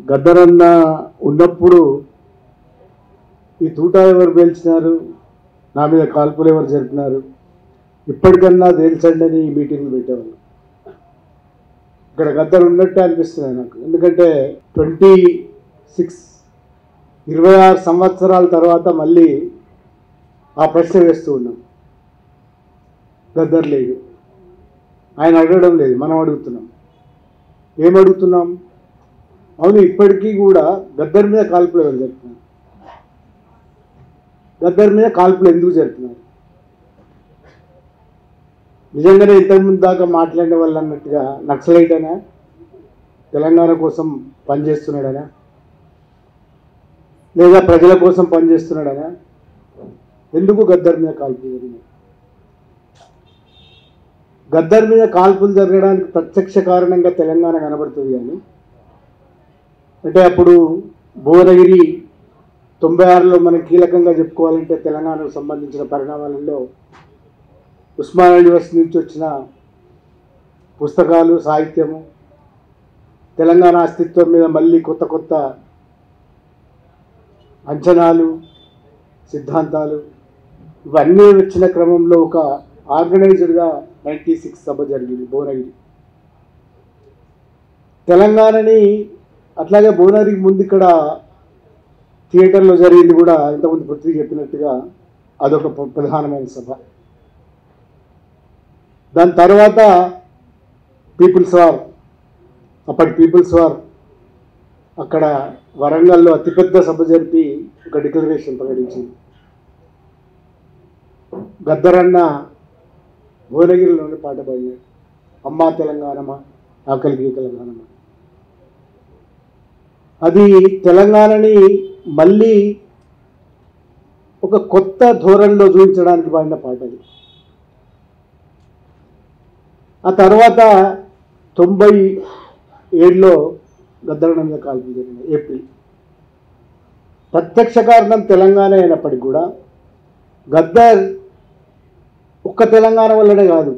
గద్దరన్న ఉన్నప్పుడు ఈ తూటా ఎవరు పేల్చినారు, నా మీద కాల్పులు ఎవరు జరిపినారు, ఇప్పటికన్నా తేల్చండి అని ఈ మీటింగ్లు పెట్టేవాళ్ళు. ఇక్కడ గద్దరు ఉన్నట్టే అనిపిస్తుంది నాకు. ఎందుకంటే 26 సంవత్సరాల తర్వాత మళ్ళీ ఆ ప్రశ్న వేస్తూ ఉన్నాం. గద్దర్ లేదు, ఆయన అడగడం లేదు, మనం అడుగుతున్నాం. ఏమడుగుతున్నాం? అవును, ఇప్పటికీ కూడా గద్దర్ మీద కాల్పులు ఎవరు జరుపుతున్నారు? గద్దర్ మీద కాల్పులు ఎందుకు జరుపుతున్నారు? నిజంగానే ఇంతకుముందు దాకా మాట్లాడిన వాళ్ళు అన్నట్టుగా నక్సలైట్ అనా, తెలంగాణ కోసం పనిచేస్తున్నాడనా, లేదా ప్రజల కోసం పనిచేస్తున్నాడనా? ఎందుకు గద్దర్ మీద కాల్పులు జరిగినాయి? గద్దర్ మీద కాల్పులు జరగడానికి ప్రత్యక్ష కారణంగా తెలంగాణ కనబడుతుంది. కానీ అంటే అప్పుడు భువనగిరి 96లో మనం కీలకంగా చెప్పుకోవాలంటే తెలంగాణకు సంబంధించిన పరిణామాలలో ఉస్మానియా యూనివర్సిటీ నుంచి వచ్చిన పుస్తకాలు, సాహిత్యము, తెలంగాణ అస్తిత్వం మీద మళ్ళీ కొత్త కొత్త అంచనాలు, సిద్ధాంతాలు ఇవన్నీ వచ్చిన క్రమంలో ఒక ఆర్గనైజ్డ్గా 96 సభ జరిగింది భువనగిరి. తెలంగాణని అట్లాగే భువనగిరికి ముందు ఇక్కడ థియేటర్లో జరిగింది కూడా ఇంతకుముందు పృథ్వీ చెప్పినట్టుగా అదొక ప్రధానమైన సభ. దాని తర్వాత పీపుల్స్ వార్, అప్పటి పీపుల్స్ వార్ అక్కడ వరంగల్లో అతిపెద్ద సభ జరిపి ఒక డిక్లరేషన్ ప్రకటించింది. గద్దరన్న భువనగిరిలోని పాట పాడినాడు, అమ్మా తెలంగాణమా ఆకలికి తెలంగాణమా. అది తెలంగాణని మళ్ళీ ఒక కొత్త ధోరణిలో చూపించడానికి పాడిన పాట అది. ఆ తర్వాత 97లో గద్దరన్న మీద కాల్పులు జరిగినాయి ఏప్రిల్. ప్రత్యక్ష కారణం తెలంగాణ అయినప్పటికీ కూడా గద్దర్ ఒక్క తెలంగాణ వల్లనే కాదు,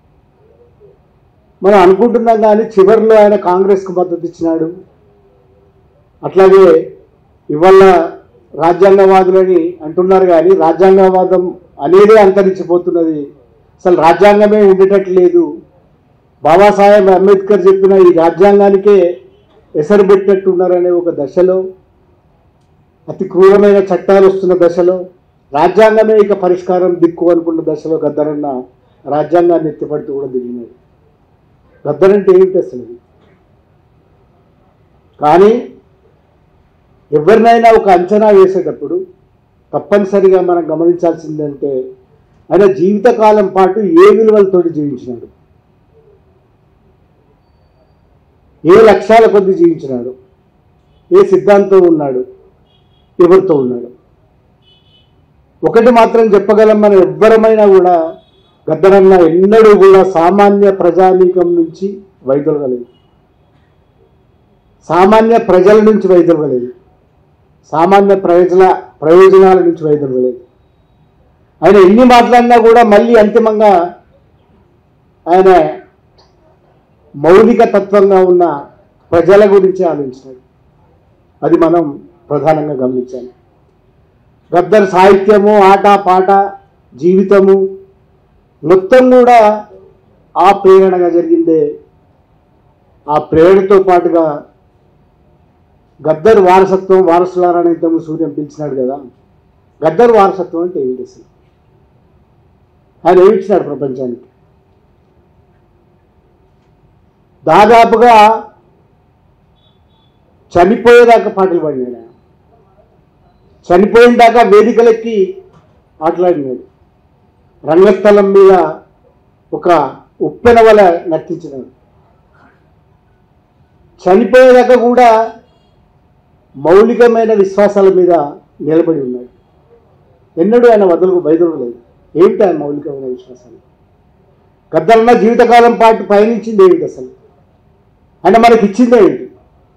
మనం అనుకుంటున్నాం. కానీ చివరిలో ఆయన కాంగ్రెస్కు మద్దతు ఇచ్చినాడు. అట్లాగే ఇవాళ రాజ్యాంగవాదులని అంటున్నారు, కానీ రాజ్యాంగవాదం అనేదే అంతరించిపోతున్నది. అసలు రాజ్యాంగమే ఉండేటట్లేదు. బాబాసాహెబ్ అంబేద్కర్ చెప్పిన ఈ రాజ్యాంగానికే ఎసరు పెట్టినట్టున్నారనే ఒక దశలో, అతి క్రూరమైన చట్టాలు వస్తున్న దశలో, రాజ్యాంగమే ఇక పరిష్కారం దిక్కు అనుకున్న దశలో గద్దరన్న రాజ్యాంగాన్ని ఎత్తిపడుతూ కూడా దిగినాడు. గద్దరంటే ఏమిటి అసలు? కానీ ఎవరినైనా ఒక అంచనా వేసేటప్పుడు తప్పనిసరిగా మనం గమనించాల్సిందంటే ఆయన జీవితకాలం పాటు ఏ విలువలతో జీవించినాడు, ఏ లక్ష్యాల కొద్ది జీవించినాడు, ఏ సిద్ధాంతం ఉన్నాడు, ఎవరితో ఉన్నాడు. ఒకటి మాత్రం చెప్పగలం, మనం ఎవ్వరమైనా కూడా గద్దరన్న ఎన్నడూ కూడా సామాన్య ప్రజానీకం నుంచి వైదొలగలేదు, సామాన్య ప్రజల నుంచి వైదొలగలేదు, సామాన్య ప్రయోజనాల నుంచి వైదొలగలేదు. ఆయన ఎన్ని మాట్లాడినా కూడా మళ్ళీ అంతిమంగా ఆయన మౌలిక తత్వంగా ఉన్న ప్రజల గురించి ఆలోచించాడు. అది మనం ప్రధానంగా గమనించాలి. గద్దర్ సాహిత్యము, ఆట పాట, జీవితము మొత్తం కూడా ఆ ప్రేరణగా జరిగిందే. ఆ ప్రేరణతో పాటుగా గద్దర్ వారసత్వం, వారసులారని ఇంతకు సూర్యం పిలిచినాడు కదా. గద్దర్ వారసత్వం అంటే ఏమిటి అసలు? ఆయన ఏమిచ్చినాడు ప్రపంచానికి? దాదాపుగా చనిపోయేదాకా పాటలు పాడినాడు. చనిపోయిన దాకా వేదికలెక్కి ఆటలాడినాడు. రంగస్థలం మీద ఒక ఉప్పెన వల నర్తించినాడు. చనిపోయేదాకా కూడా మౌలికమైన విశ్వాసాల మీద నిలబడి ఉన్నాడు. ఎన్నడూ ఆయన వైదొలగలేదు. ఏమిటి ఆయన మౌలికమైన విశ్వాసాలు? గద్దరన్న జీవితకాలం పాటు పయనించింది ఏమిటి అసలు? ఆయన మనకి ఇచ్చింది ఏమిటి?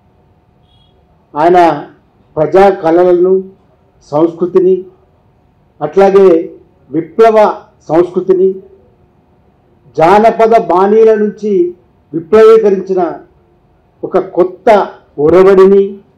ఆయన ప్రజా కళలను, సంస్కృతిని, అట్లాగే విప్లవ సంస్కృతిని, జానపద బాణీల నుంచి విప్లవీకరించిన ఒక కొత్త ఒరవడిని,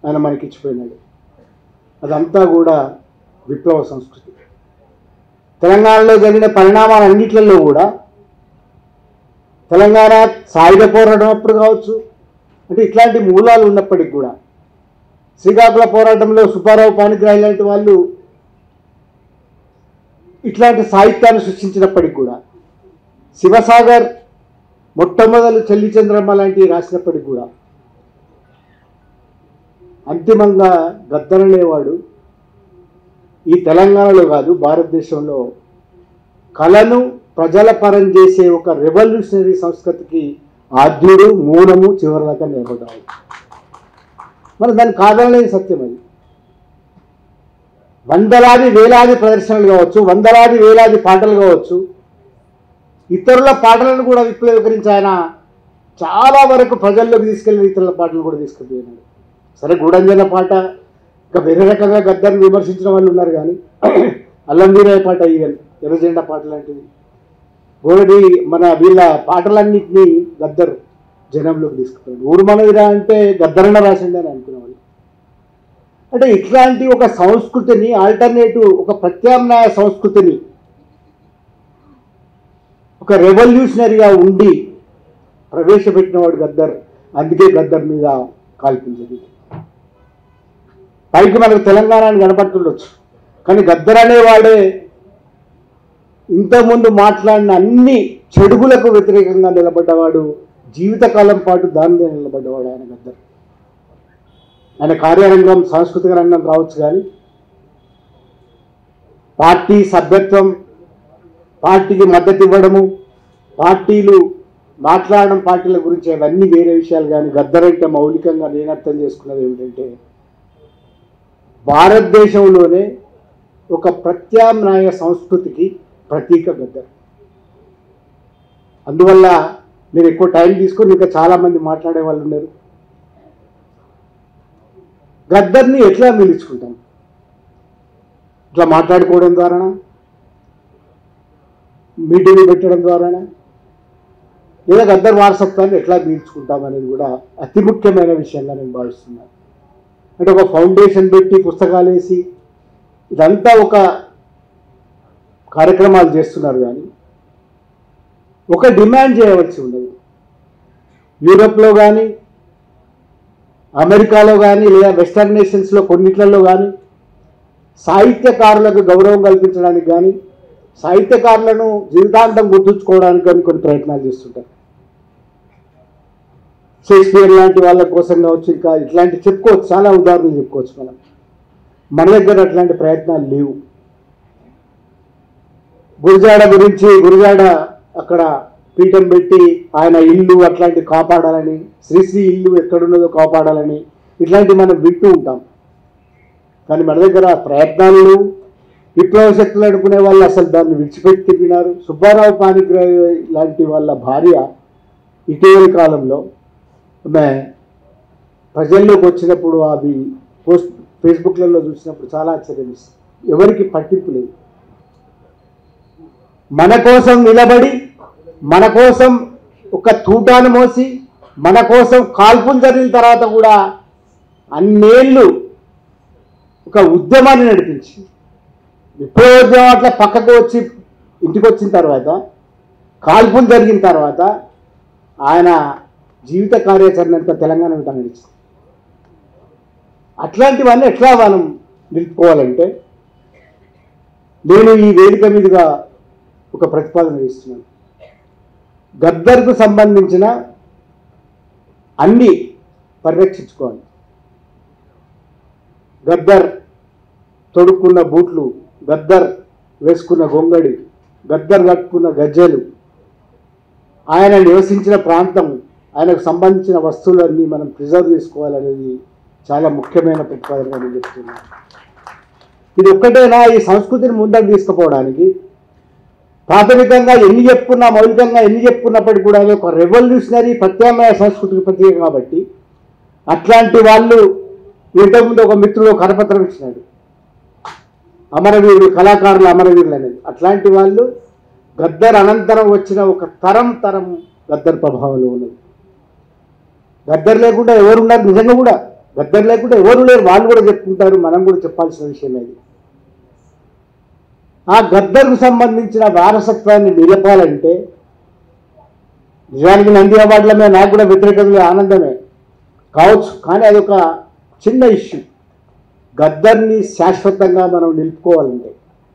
ఆయన మనకిచ్చిపోయినాడు. అదంతా కూడా విప్లవ సంస్కృతి. తెలంగాణలో జరిగిన పరిణామాలన్నిట్లలో కూడా తెలంగాణ సాయుధ పోరాటం అప్పుడు కావచ్చు, అంటే ఇట్లాంటి మూలాలు ఉన్నప్పటికి కూడా శ్రీకాకుళ పోరాటంలో సుబ్బారావు పాణిగ్రాహి లాంటి వాళ్ళు ఇట్లాంటి సాహిత్యాన్ని సృష్టించినప్పటికి కూడా, శివసాగర్ మొట్టమొదలు చెల్లి చంద్రమ్మ లాంటివి రాసినప్పటికి కూడా అంతిమంగా గద్దర్ అనేవాడు ఈ తెలంగాణలో కాదు భారతదేశంలో కళను ప్రజల పరం చేసే ఒక రెవల్యూషనరీ సంస్కృతికి ఆద్యుడు, మూలము, చివరిదాకా నిలబడ్డాడు. మరి దాన్ని కాదనలేని సత్యం అది. వందలాది వేలాది ప్రదర్శనలు కావచ్చు, వందలాది వేలాది పాటలు కావచ్చు, ఇతరుల పాటలను కూడా విప్లవీకరించి ఆయన చాలా వరకు ప్రజల్లోకి తీసుకెళ్ళిన ఇతరుల పాటలు కూడా తీసుకెళ్ళిపోయినాడు. సరే, గూడంజన పాట ఇంకా వేరే రకంగా గద్దర్ని విమర్శించిన వాళ్ళు ఉన్నారు, కానీ అల్లంబీరాయ పాట, ఎర్రజెండా పాట లాంటివి గోడడి మన వీళ్ళ పాటలన్నింటినీ గద్దర్ జనంలోకి తీసుకుపోయాడు. ఊరు మనదిరా అంటే గద్దరన్న రాసిండే అని అనుకునేవాళ్ళు. అంటే ఇట్లాంటి ఒక సంస్కృతిని, ఆల్టర్నేటివ్ ఒక ప్రత్యామ్నాయ సంస్కృతిని ఒక రెవల్యూషనరీగా ఉండి ప్రవేశపెట్టినవాడు గద్దర్. అందుకే గద్దర్ మీద కాల్పించింది. పైకి మనకు తెలంగాణని కనపడుతుండొచ్చు, కానీ గద్దర్ అనేవాడే ఇంతకుముందు మాట్లాడిన అన్ని చెడుగులకు వ్యతిరేకంగా నిలబడ్డవాడు. జీవితకాలం పాటు దాని మీద నిలబడ్డవాడు ఆయన గద్దర్. ఆయన కార్యరంగం సాంస్కృతిక రంగం కావచ్చు, కానీ పార్టీ సభ్యత్వం, పార్టీకి మద్దతు ఇవ్వడము, పార్టీలు మాట్లాడడం, పార్టీల గురించి అవన్నీ వేరే విషయాలు. కానీ గద్దర్ అంటే మౌలికంగా నేను అర్థం చేసుకున్నది ఏమిటంటే భారతదేశంలోనే ఒక ప్రత్యామ్నాయ సంస్కృతికి ప్రతీక గద్దర్. అందువల్ల నేను ఎక్కువ టైం తీసుకొని ఇంకా చాలామంది మాట్లాడే వాళ్ళు ఉన్నారు. గద్దర్ని ఎట్లా నిలుచుకుంటాం? ఇట్లా మాట్లాడుకోవడం ద్వారానా, మీటింగ్లు పెట్టడం ద్వారానా, లేదా గద్దర్ వారసత్వాన్ని ఎట్లా పీల్చుకుంటాం అనేది కూడా అతి ముఖ్యమైన విషయంగా నేను భావిస్తున్నాను. అంటే ఒక ఫౌండేషన్ పెట్టి పుస్తకాలు వేసి ఇదంతా ఒక కార్యక్రమాలు చేస్తున్నారు, కానీ ఒక డిమాండ్ చేయవలసి ఉండదు. యూరోప్లో కానీ, అమెరికాలో కానీ, లేదా వెస్టర్న్ నేషన్స్లో కొన్నిట్లలో కానీ సాహిత్యకారులకు గౌరవం కల్పించడానికి కానీ, సాహిత్యకారులను జీవితాంతం గుర్తుంచుకోవడానికి కానీ కొన్ని ప్రయత్నాలు చేస్తుంటారు. షేక్స్పియర్ లాంటి వాళ్ళ కోసం కావచ్చు, ఇంకా ఇట్లాంటి చెప్పుకోవచ్చు, చాలా ఉదాహరణలు చెప్పుకోవచ్చు మనం. మన దగ్గర అట్లాంటి ప్రయత్నాలు లేవు. గురజాడ గురించి, గురజాడ అక్కడ పీఠం పెట్టి ఆయన ఇల్లు అట్లాంటివి కాపాడాలని, శ్రీశ్రీ ఇల్లు ఎక్కడున్నదో కాపాడాలని, ఇట్లాంటివి మనం వింటూ ఉంటాం. కానీ మన దగ్గర ప్రయత్నాలు లేవు. విప్లవ శక్తులు అనుకునే వాళ్ళు అసలు దాన్ని విడిచిపెట్టి తిరిగినారు. సుబ్బారావు పాణిగ్రాహి లాంటి వాళ్ళ భార్య ఇటీవలి కాలంలో ఆమె ప్రజల్లోకి వచ్చినప్పుడు అది ఫేస్బుక్లలో చూసినప్పుడు చాలా ఆశ్చర్యమిస్తుంది. ఎవరికి పట్టింపు లేదు. మన కోసం నిలబడి, మన కోసం ఒక తూటాను మోసి, మన కోసం కాల్పులు జరిగిన తర్వాత కూడా అన్నేళ్ళు ఒక ఉద్యమాన్ని నడిపించి, విప్లవోద్యమం అట్లా పక్కకు వచ్చి ఇంటికి వచ్చిన తర్వాత, కాల్పులు జరిగిన తర్వాత ఆయన జీవిత కార్యాచరణ అంతా తెలంగాణ వింటా నడిచింది. అట్లాంటివన్నీ ఎట్లా మనం నిలుపుకోవాలంటే నేను ఈ వేదిక మీదుగా ఒక ప్రతిపాదన ఇస్తున్నాను. గద్దర్కు సంబంధించిన అన్ని పరిరక్షించుకోవాలి. గద్దర్ తొడుక్కున్న బూట్లు, గద్దర్ వేసుకున్న గొంగడి, గద్దర్ కట్టుకున్న గజ్జెలు, ఆయన నివసించిన ప్రాంతం, ఆయనకు సంబంధించిన వస్తువులన్నీ మనం ప్రిజర్వ్ చేసుకోవాలనేది చాలా ముఖ్యమైన ప్రతిపాదనగా నేను చెప్తున్నాను. ఇది ఒక్కటేనా ఈ సంస్కృతిని ముందుకు తీసుకుపోవడానికి? ప్రాథమికంగా ఎన్ని చెప్పుకున్నా, మౌలికంగా ఎన్ని చెప్పుకున్నప్పటికీ కూడా అది ఒక రెవల్యూషనరీ ప్రత్యామ్నాయ సంస్కృతికి ప్రత్యేక కాబట్టి అట్లాంటి వాళ్ళు ఇంతకుముందు ఒక మిత్రుడు కరపత్రం ఇచ్చినాడు, అమరవీరులు, కళాకారులు అమరవీరులు అనేది. అట్లాంటి వాళ్ళు గద్దర్ అనంతరం వచ్చిన ఒక తరం గద్దర్ ప్రభావంలో ఉన్నది. గద్దర్ లేకుండా ఎవరున్నారు? నిజంగా కూడా గద్దర్ లేకుంటే ఎవరు లేరు, వాళ్ళు కూడా చెప్పుకుంటారు, మనం కూడా చెప్పాల్సిన విషయం అది. ఆ గద్దర్కు సంబంధించిన వారసత్వాన్ని నిలపాలంటే నిజానికి నంది అవార్డుల మీద నాకు కూడా వ్యతిరేకంగా ఆనందమే కావచ్చు, కానీ అది ఒక చిన్న ఇష్యూ. గద్దర్ని శాశ్వతంగా మనం నిలుపుకోవాలంటే,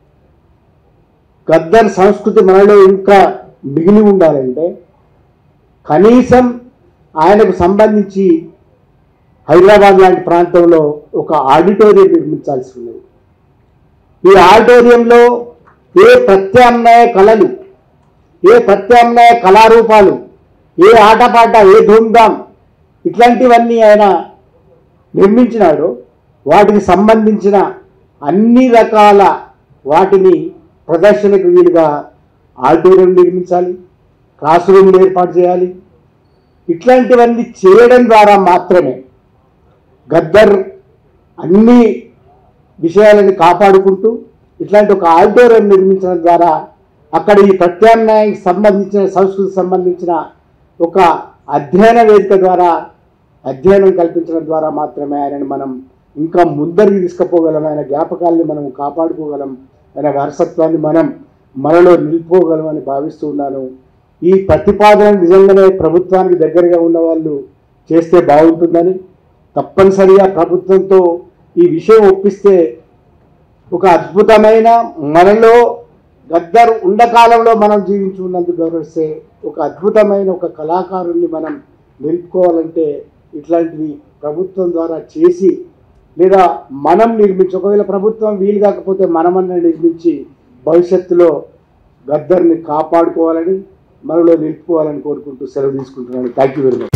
గద్దర్ సంస్కృతి మనలో ఇంకా మిగిలి ఉండాలంటే కనీసం ఆయనకు సంబంధించి హైదరాబాద్ లాంటి ప్రాంతంలో ఒక ఆడిటోరియం నిర్మించాల్సి ఉన్నది. ఈ ఆడిటోరియంలో ఏ ప్రత్యామ్నాయ కళలు, ఏ ప్రత్యామ్నాయ కళారూపాలు, ఏ ఆటపాట, ఏ ధూమ్ధాం ఇట్లాంటివన్నీ ఆయన నిర్మించినాడో వాటికి సంబంధించిన అన్ని రకాల వాటిని ప్రదర్శనకు వీలుగా ఆడిటోరియం నిర్మించాలి, క్లాస్ రూమ్లు ఏర్పాటు చేయాలి. ఇట్లాంటివన్నీ చేయడం ద్వారా మాత్రమే గద్దర్ అన్ని విషయాలను కాపాడుకుంటూ ఇట్లాంటి ఒక ఆడిటోరియం నిర్మించడం ద్వారా అక్కడ ఈ ప్రత్యామ్నాయానికి సంబంధించిన సంస్కృతికి సంబంధించిన ఒక అధ్యయన వేదిక ద్వారా అధ్యయనం కల్పించడం ద్వారా మాత్రమే ఆయనను మనం ఇంకా ముందరికి తీసుకుపోగలం, ఆయన జ్ఞాపకాలని మనం కాపాడుకోగలం, ఆయన వారసత్వాన్ని మనం మనలో నిలుపుకోగలమని భావిస్తూ ఉన్నాను. ఈ ప్రతిపాదన నిజంగానే ప్రభుత్వానికి దగ్గరగా ఉన్న వాళ్ళు చేస్తే బాగుంటుందని, తప్పనిసరిగా ప్రభుత్వంతో ఈ విషయం ఒప్పిస్తే ఒక అద్భుతమైన మనలో గద్దర్ ఉండకాలంలో మనం జీవించి ఉన్నందుకు గౌరవిస్తే ఒక అద్భుతమైన ఒక కళాకారుణ్ణి మనం నిలుపుకోవాలంటే ఇట్లాంటివి ప్రభుత్వం ద్వారా చేసి లేదా మనం నిర్మించి, ఒకవేళ ప్రభుత్వం వీలు కాకపోతే మనమన్నా నిర్మించి భవిష్యత్తులో గద్దర్ని కాపాడుకోవాలని మనలో నిలుపుకోవాలని కోరుకుంటూ సెలవు తీసుకుంటున్నాను. Thank you very much.